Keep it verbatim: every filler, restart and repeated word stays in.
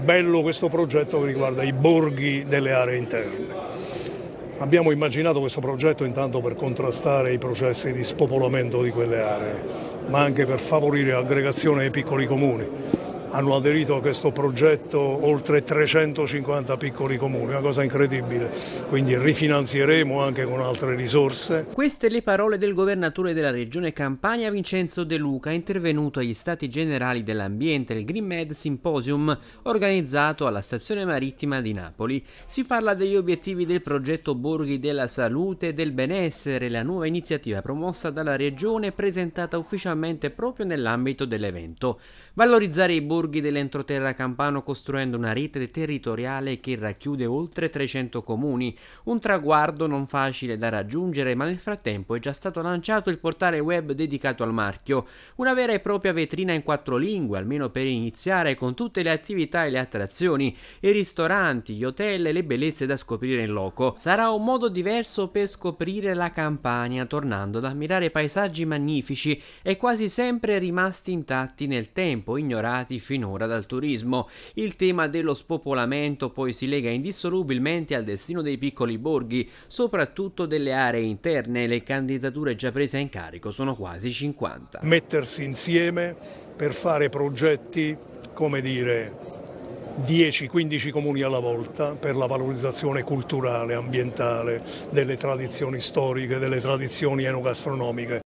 Bello questo progetto che riguarda i borghi delle aree interne. Abbiamo immaginato questo progetto intanto per contrastare i processi di spopolamento di quelle aree, ma anche per favorire l'aggregazione dei piccoli comuni. Hanno aderito a questo progetto oltre trecentocinquanta piccoli comuni, una cosa incredibile, quindi rifinanzieremo anche con altre risorse. Queste le parole del governatore della regione Campania Vincenzo De Luca, intervenuto agli Stati Generali dell'Ambiente, il Green Med Symposium, organizzato alla stazione marittima di Napoli. Si parla degli obiettivi del progetto Borghi della Salute e del Benessere, la nuova iniziativa promossa dalla regione e presentata ufficialmente proprio nell'ambito dell'evento. Valorizzare i borghi dell'entroterra campano costruendo una rete territoriale che racchiude oltre trecento comuni, un traguardo non facile da raggiungere, ma nel frattempo è già stato lanciato il portale web dedicato al marchio, una vera e propria vetrina in quattro lingue, almeno per iniziare, con tutte le attività e le attrazioni, i ristoranti, gli hotel e le bellezze da scoprire in loco. Sarà un modo diverso per scoprire la Campania, tornando ad ammirare paesaggi magnifici e quasi sempre rimasti intatti nel tempo, ignorati finora dal turismo. Il tema dello spopolamento poi si lega indissolubilmente al destino dei piccoli borghi, soprattutto delle aree interne. Le candidature già prese in carico sono quasi cinquanta. Mettersi insieme per fare progetti, come dire, dieci quindici comuni alla volta per la valorizzazione culturale, ambientale, delle tradizioni storiche, delle tradizioni enogastronomiche.